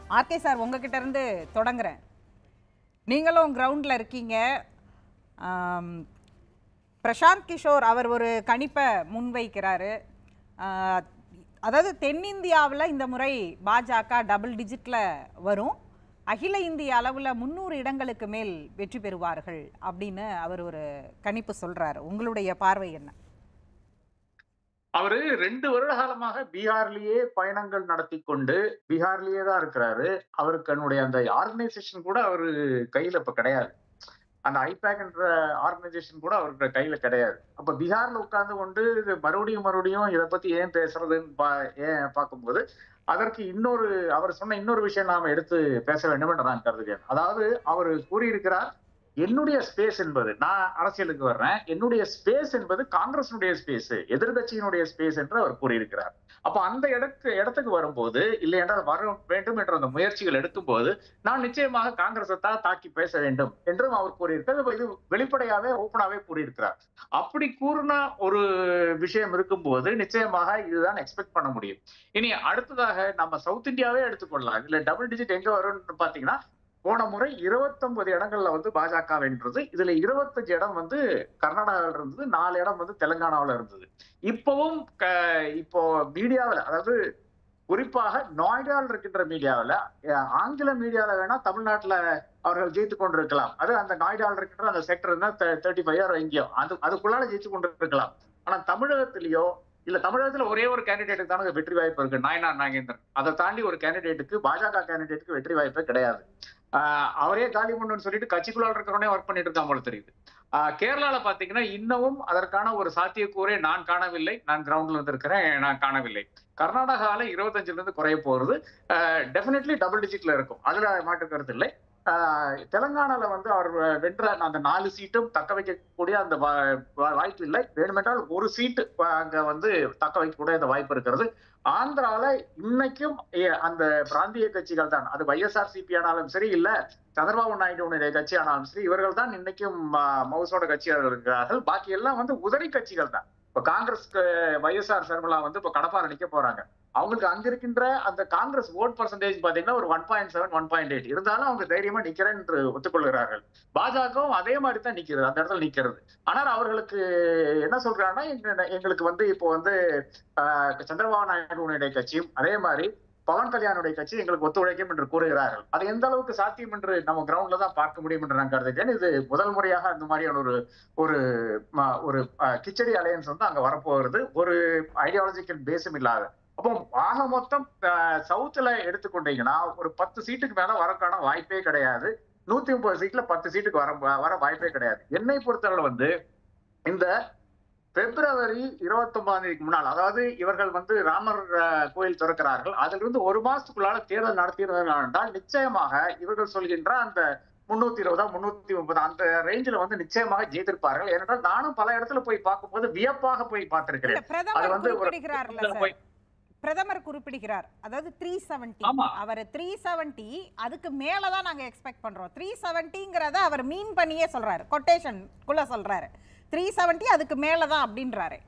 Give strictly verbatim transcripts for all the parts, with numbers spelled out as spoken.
RK sir உங்ககிட்ட இருந்து தொடங்குறேன். நீங்களும் கிரவுண்டில் இருக்கீங்க. பிரசாந்த் கிஷோர் அவர் ஒரு கணிப்பை முன்வைக்கிறாரு. அதாவது தென்னிந்தியாவில் இந்த முறை பாஜக டபுள் டிஜிட்டில் வரும், அகில இந்திய அளவில் முந்நூறு இடங்களுக்கு மேல் வெற்றி பெறுவார்கள் அப்படின்னு அவர் ஒரு கணிப்பு சொல்றாரு. உங்களுடைய பார்வை என்ன? அவரு ரெண்டு வருட காலமாக பீகார்லயே பயணங்கள் நடத்தி கொண்டு பீகார்லயே தான் இருக்கிறாரு. அவருக்கு என்னுடைய அந்த ஆர்கனைசேஷன் கூட அவரு கையில இப்ப கிடையாது. அந்த ஐபேக் என்ற ஆர்கனைசேஷன் கூட அவருக்கு கையில கிடையாது. அப்ப பீகார்ல உட்கார்ந்து கொண்டு மறுபடியும் மறுபடியும் இதை பத்தி ஏன் பேசுறதுன்னு பா ஏன் பார்க்கும்போது அதற்கு இன்னொரு அவர் சொன்ன இன்னொரு விஷயம் நாம எடுத்து பேச வேண்டும் என்று நான் கருதுகிறேன். அதாவது அவர் கூறியிருக்கிறார், என்னுடைய ஸ்பேஸ் என்பது, நான் அரசியலுக்கு வர்றேன், என்னுடைய ஸ்பேஸ் என்பது காங்கிரஸினுடைய ஸ்பேஸ், எதிர்கட்சியினுடைய ஸ்பேஸ் என்று அவர் கூறியிருக்கிறார். அப்ப அந்த இடத்துக்கு இடத்துக்கு வரும்போது இல்லை என்றால் வர வேண்டும் என்ற அந்த முயற்சிகள் எடுக்கும் போது நான் நிச்சயமாக காங்கிரஸை தான் தாக்கி பேச வேண்டும் என்றும் அவர் கூறியிருக்கிறார். இது வெளிப்படையாவே ஓப்பனாவே கூறியிருக்கிறார். அப்படி கூறின ஒரு விஷயம் இருக்கும்போது நிச்சயமாக இதுதான் எக்ஸ்பெக்ட் பண்ண முடியும். இனி அடுத்ததாக நம்ம சவுத் இந்தியாவே எடுத்துக்கொள்ளலாம். இதுல டபுள் டிஜிட் எங்க வரும்னு பாத்தீங்கன்னா, போன முறை இருபத்தி ஒன்பது இடங்கள்ல வந்து பாஜக வென்றது. இதுல இருபத்தஞ்சு இடம் வந்து கர்நாடகாவில் இருந்தது, நாலு இடம் வந்து தெலுங்கானாவில் இருந்தது. இப்பவும் இப்போ மீடியாவில், அதாவது குறிப்பாக நோய்டாவில் இருக்கின்ற மீடியாவில், ஆங்கில மீடியாவில் வேணா தமிழ்நாட்டில் அவர்கள் ஜெயித்து கொண்டிருக்கலாம். அது அந்த நோய்டாவில் இருக்கின்ற அந்த செக்டர் தேர்ட்டி ஃபைவ் ஆர் எங்கேயோ அது அதுக்குள்ளால ஜெயிச்சு கொண்டு இருக்கலாம். ஆனா தமிழகத்திலேயோ இல்ல தமிழகத்துல ஒரே ஒரு கேண்டிடேட்டுக்கு தானே வெற்றி வாய்ப்பு இருக்கு, நாயனார் நாகேந்திரன். அதை தாண்டி ஒரு கேண்டிடேட்டுக்கு, பாஜக கேண்டிடேட்டுக்கு வெற்றி வாய்ப்பே கிடையாது. ஆஹ் அவரே காலி பண்ணுன்னு சொல்லிட்டு கட்சிக்குள்ளால் இருக்கிறவனே ஒர்க் பண்ணிட்டு இருக்கான் போல தெரியுது. ஆஹ் கேரளால பாத்தீங்கன்னா இன்னமும் அதற்கான ஒரு சாத்தியக்கூறே நான் காணவில்லை. நான் கிரவுண்ட்ல இருந்து இருக்கிறேன், நான் காணவில்லை. கர்நாடகால இருபத்தஞ்சுல இருந்து குறைய போறது டெஃபினெட்லி டபுள் டிஜிட்ல இருக்கும், அதுல மாற்று கருத்து இல்லை. தெலுங்கானால வந்து அவர் வென்ற அந்த நாலு சீட்டும் தக்க வைக்கக்கூடிய அந்த வாய்ப்பு இல்லை. வேணுமென்றால் ஒரு சீட்டு அங்க வந்து தக்க வைக்கக்கூடிய அந்த வாய்ப்பு இருக்கிறது. ஆந்திரால இன்னைக்கும் அந்த பிராந்திய கட்சிகள் தான், அது ஒய்எஸ்ஆர்சிபி ஆனாலும் சரி, இல்ல சந்திரபாபு நாயுடு கட்சி ஆனாலும் சரி, இவர்கள் தான் இன்னைக்கும் மவுசோட கட்சியாளர்கள் இருக்கிறார்கள். பாக்கி எல்லாம் வந்து உதவி கட்சிகள் தான். இப்ப காங்கிரஸ் ஒய்எஸ்ஆர் சர்மலா வந்து இப்ப கடப்பாறை நிக்க போறாங்க. அவங்களுக்கு அங்க இருக்கின்ற அந்த காங்கிரஸ் ஓட் பர்சன்டேஜ் பாத்தீங்கன்னா ஒரு one point seven one point eight இருந்தாலும் அவங்க தைரியமா நிக்கிறேன் என்று ஒத்துக்கொள்கிறார்கள். பாஜகவும் அதே மாதிரி தான் நிக்கிறது, அந்த இடத்துல நிக்கிறது. ஆனால் அவர்களுக்கு என்ன சொல்றாங்கன்னா, எங்களுக்கு வந்து இப்போ வந்து சந்திரபாபு நாயுடு கட்சியும் அதே மாதிரி பவன் கல்யாணுடைய கட்சி எங்களுக்கு ஒத்துழைக்கும் என்று கூறுகிறார்கள். அது எந்த அளவுக்கு சாத்தியம் என்று நம்ம கிரவுண்ட்ல தான் பார்க்க முடியும் என்று நான் கருதுகிறேன். இது முதல் முறையாக அந்த மாதிரியான ஒரு ஒரு ஒரு கிச்சடி அலையன்ஸ் வந்து அங்க வரப்போகிறது, ஒரு ஐடியாலஜிக்கல் பேஸும் இல்லாத. அப்போ ஆக மொத்தம் சவுத்துல எடுத்துக்கொண்டீங்கன்னா ஒரு பத்து சீட்டுக்கு மேல வரக்கான வாய்ப்பே கிடையாது. நூத்தி முப்பது சீட்ல பத்து சீட்டுக்கு வர வர வாய்ப்பே கிடையாது. என்னை பொறுத்தவரை வந்து இந்த பிப்ரவரி இருபத்தி ஒன்பதாம் தேதிக்கு முன்னால், அதாவது இவர்கள் வந்து ராமர் கோயில் திறக்கிறார்கள், அதுல இருந்து ஒரு மாசத்துக்குள்ளால தேர்தல் நடத்தியிருந்தார்கள் என்றால் நிச்சயமாக இவர்கள் சொல்கின்ற அந்த முன்னூத்தி இருபதா முன்னூத்தி முப்பது அந்த ரேஞ்சில வந்து நிச்சயமாக ஜெயித்திருப்பார்கள். ஏனென்றால் நானும் பல இடத்துல போய் பார்க்கும்போது வியப்பாக போய் பார்த்திருக்கிறேன். அது வந்து பிரதமர் குறிப்பிடுகிறார், அதாவது த்ரீ செவன்டி அவர் த்ரீ செவன்டி அதுக்கு மேலதான் நாங்க எக்ஸ்பெக்ட் பண்றோம். த்ரீ செவன்டிங்கிறத அவர் மீன் பண்ணியே சொல்றாரு, கொட்டேஷன் குள்ள சொல்றாரு. த்ரீ செவன்டி அதுக்கு மேலதான் அப்படின்றாரு.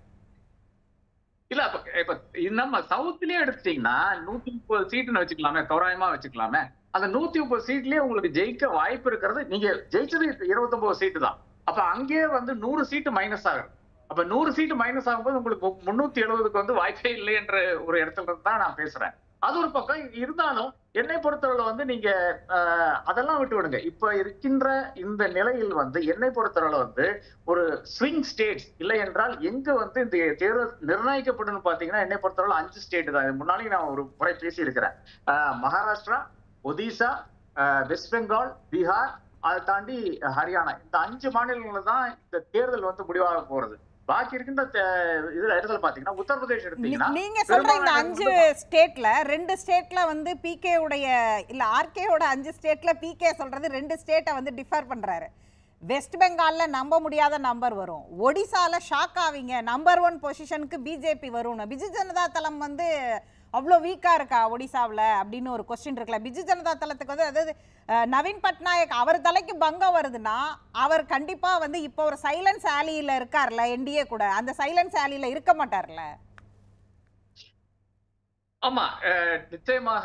இல்ல இப்ப நம்ம சவுத்லயே எடுத்துட்டீங்கன்னா நூத்தி முப்பது சீட்டுன்னு வச்சுக்கலாமே, தோராயமா வச்சுக்கலாமே. அந்த நூத்தி முப்பது சீட்லயே உங்களுக்கு ஜெயிக்க வாய்ப்பு இருக்கிறது, நீங்க ஜெயிச்சது இருபத்தி ஒன்பது சீட்டு தான். அப்ப அங்கேயே வந்து நூறு சீட்டு மைனஸ் ஆகுது. அப்ப நூறு சீட்டு மைனஸ் ஆகும்போது உங்களுக்கு முன்னூத்தி எழுபதுக்கு வந்து வாய்ப்பே இல்லை என்ற ஒரு இடத்துல தான் நான் பேசுறேன். அது ஒரு பக்கம் இருந்தாலும் என்னை பொறுத்தவரை வந்து நீங்க அதெல்லாம் விட்டு விடுங்க. இப்ப இருக்கின்ற இந்த நிலையில் வந்து என்னை பொறுத்தவரை வந்து ஒரு ஸ்விங் ஸ்டேட்ஸ் இல்லை என்றால் எங்க வந்து இந்த தேர்தல் நிர்ணயிக்கப்படும் பாத்தீங்கன்னா என்னை பொறுத்தவரை அஞ்சு ஸ்டேட் தான். முன்னாலே நான் ஒரு முறை பேசி இருக்கிறேன். மகாராஷ்டிரா, ஒடிசா, வெஸ்ட் பெங்கால், பீகார், அதை தாண்டி ஹரியானா, இந்த அஞ்சு மாநிலங்கள்ல தான் இந்த தேர்தல் வந்து முடிவாக போறது. பாக்கி இருக்கின்ற இதுல இடத்துல பாத்தீங்கன்னா உத்தரப்பிரதேஷ் எடுத்தீங்கன்னா, நீங்க சொல்ற இந்த அஞ்சு ஸ்டேட்ல ரெண்டு ஸ்டேட்ல வந்து பிகே உடைய இல்ல ஆர்கே ஓட அஞ்சு ஸ்டேட்ல பிகே சொல்றது ரெண்டு ஸ்டேட்டை வந்து டிஃபர் பண்றாரு. வெஸ்ட் பெங்கால்ல நம்ப முடியாத நம்பர் வரும், ஒடிசால ஷாக் ஆவீங்க நம்பர் ஒன் பொசிஷனுக்கு பிஜேபி வரும். பிஜு ஜனதா தளம் வந்து அவ்வளோ வீக்கா இருக்கா ஒடிசாவில் அப்படின்னு ஒரு கொஸ்டின் இருக்குல்ல. பிஜு ஜனதா தளத்துக்கு வந்து அதாவது நவீன் பட்நாயக் அவர் தலைக்கு பங்கம் வருதுன்னா அவர் கண்டிப்பா வந்து இப்போ ஒரு சைலன்ஸ் ஆலியில இருக்கார்ல, என்டிஏ கூட அந்த சைலன்ஸ் ஆலியில இருக்க மாட்டார்ல. ஆமா, நிச்சயமாக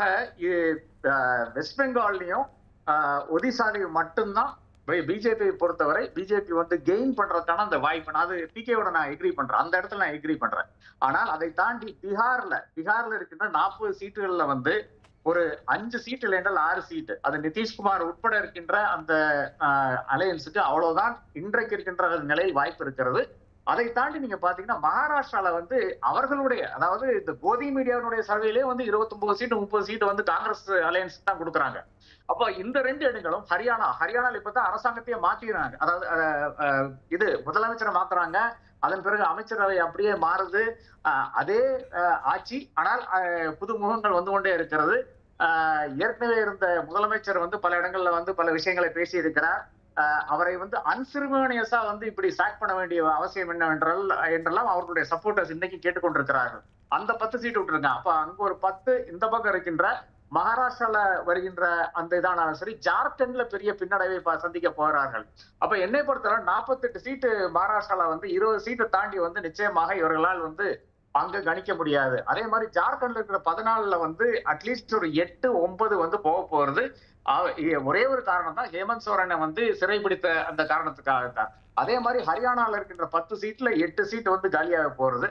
வெஸ்ட் பெங்கால்லயும் ஒடிசாலையும் மட்டும்தான் பிஜேபி பொறுத்தவரை பிஜேபி வந்து கெயின் பண்றதுக்கான அந்த வாய்ப்பு. அது பிகேவோட நான் எக்ரி பண்றேன், அந்த இடத்துல நான் எக்ரி பண்றேன். ஆனால் அதை தாண்டி பீகார்ல பீகார்ல இருக்கின்ற நாற்பது சீட்டுகள்ல வந்து ஒரு அஞ்சு சீட்டு இல்லைன்றால் ஆறு சீட்டு, அது நிதிஷ்குமார் உட்பட இருக்கின்ற அந்த அலையன்ஸுக்கு அவ்வளவுதான் இன்றைக்கு இருக்கின்ற நிலையில் வாய்ப்பு இருக்கிறது. அதை தாண்டி நீங்க பாத்தீங்கன்னா மகாராஷ்டிரால வந்து அவர்களுடைய, அதாவது இந்த கோதி மீடியாவுடைய சர்வேலே வந்து இருபத்தி ஒன்பது சீட்டு முப்பது சீட்டு வந்து காங்கிரஸ் அலையன்ஸ் தான் கொடுக்குறாங்க. அப்ப இந்த ரெண்டு இடங்களும் ஹரியானா ஹரியானால இப்பதான் அரசாங்கத்தையே மாத்திடுறாங்க. அதாவது இது முதலமைச்சரை மாத்துறாங்க, அதன் பிறகு அமைச்சரவை அப்படியே மாறுது. அதே ஆட்சி, ஆனால் புது முகங்கள் வந்து கொண்டே இருக்கிறது. ஏற்கனவே இருந்த முதலமைச்சர் வந்து பல இடங்கள்ல வந்து பல விஷயங்களை பேசி இருக்கிறார். அவரை வந்து அன்சிரிமோனியஸா வந்து இப்படி சாக் பண்ண வேண்டிய அவசியம் என்னவென்றால் என்றெல்லாம் அவர்களுடைய சப்போர்ட்டர்ஸ் இன்னைக்கு கேட்டுக்கொண்டிருக்கிறார்கள். அந்த பத்து சீட்டு விட்டுருக்காங்க. அப்ப அங்க ஒரு பத்து, இந்த பக்கம் இருக்கின்ற மகாராஷ்டிரால வருகின்ற அந்த இதானாலும் சரி, ஜார்க்கண்ட்ல பெரிய பின்னடைவை சந்திக்க போகிறார்கள். அப்ப என்னை பொறுத்தவரை நாற்பத்தி எட்டு சீட்டு மகாராஷ்டிரால வந்து இருபது சீட்டை தாண்டி வந்து நிச்சயமாக இவர்களால் வந்து அங்க கணிக்க முடியாது. அதே மாதிரி ஜார்க்கண்ட்ல இருக்கிற பதினாலுல வந்து அட்லீஸ்ட் ஒரு எட்டு ஒன்பது வந்து போக போறது. ஒரே ஒரு காரணம் தான், ஹேமந்த் சோரனை வந்து சிறைபிடித்த அந்த காரணத்துக்காகத்தான். அதே மாதிரி ஹரியானால இருக்கின்ற பத்து சீட்ல எட்டு சீட் வந்து காலியாக போறது.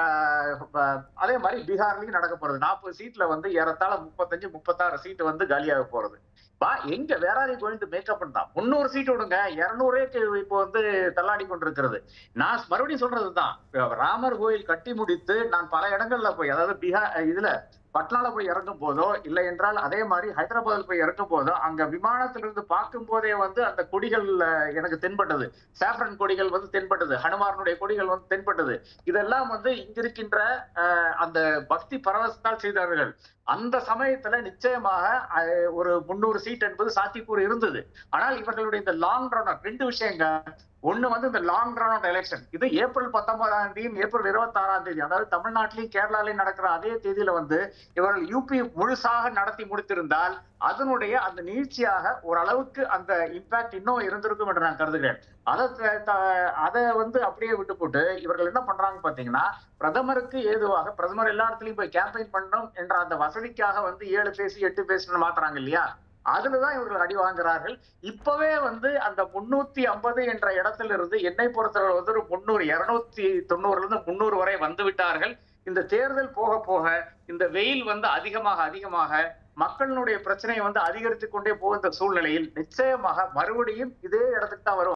அதே மாதிரி பீகார்லயும் நடக்க போறது. நாற்பது சீட்ல வந்து ஏறத்தாழ முப்பத்தஞ்சு முப்பத்தாறு சீட்டு வந்து காலியாக போறது. எங்க வேற கோயிங் மேக்கப் தான் முன்னூறு சீட்டு விடுங்க, இருநூறே இப்போ வந்து தள்ளாடி கொண்டிருக்கிறது. நான் மறுபடியும் சொல்றதுதான், ராமர் கோயில் கட்டி முடித்து நான் பல இடங்கள்ல போய், அதாவது பீகார் இதுல பட்னால போய் இறங்கும் போதோ இல்லை என்றால் அதே மாதிரி ஹைதராபாத்தில் போய் இறக்கும் போதோ அங்க விமானத்திலிருந்து பார்க்கும் போதே வந்து அந்த கொடிகள் எனக்கு தென்பட்டது. சாஃப்ரன் கொடிகள் வந்து தென்பட்டது, ஹனுமானுடைய கொடிகள் வந்து தென்பட்டது. இதெல்லாம் வந்து இங்கிருக்கின்ற அந்த பக்தி பரவசத்தால் செய்தார்கள். அந்த சமயத்துல நிச்சயமாக ஒரு முன்னூறு சீட் என்பது சாத்தியக்கூறு இருந்தது. ஆனால் இவர்களுடைய இந்த லாங் ரன் ரெண்டு விஷயங்கள். ஒண்ணு வந்து இந்த லாங் ரன் அவுட் எலெக்ஷன், இது ஏப்ரல் பத்தொன்பதாம் தேதியும் ஏப்ரல் இருபத்தி ஆறாம் தேதி, அதாவது தமிழ்நாட்டிலையும் கேரளாலையும் நடக்கிற அதே தேதியில வந்து இவர்கள் யூபி முழுசாக நடத்தி முடித்திருந்தால் அதனுடைய அந்த நீட்சியாக ஓரளவுக்கு அந்த இம்பாக்ட் இன்னும் இருந்திருக்கும் என்று நான் கருதுகிறேன். அதை அதை வந்து அப்படியே விட்டு போட்டு இவர்கள் என்ன பண்றாங்க பாத்தீங்கன்னா, பிரதமருக்கு ஏதுவாக பிரதமர் எல்லா இடத்துலயும் போய் கேம்பெயின் பண்ணணும் என்ற அந்த வசதிக்காக வந்து ஏழு பேசி எட்டு பேசுன்னு மாத்துறாங்க இல்லையா, அதுலதான் இவர்கள் அடி வாங்குறார்கள். இப்பவே வந்து அந்த முன்னூத்தி ஐம்பது என்ற இடத்துல இருந்து என்னை பொறுத்தவரை வந்து ஒரு முன்னூறு இருநூத்தி தொண்ணூறுல இருந்து முன்னூறு வரை வந்து விட்டார்கள். இந்த தேர்தல் போக போக இந்த வெயில் வந்து அதிகமாக அதிகமாக மக்களுடைய பிரச்சனையை வந்து அதிகரித்துக் கொண்டே போகின்ற சூழ்நிலையில் நிச்சயமாக மறுபடியும் இதே இடத்துக்கு தான் வரும்.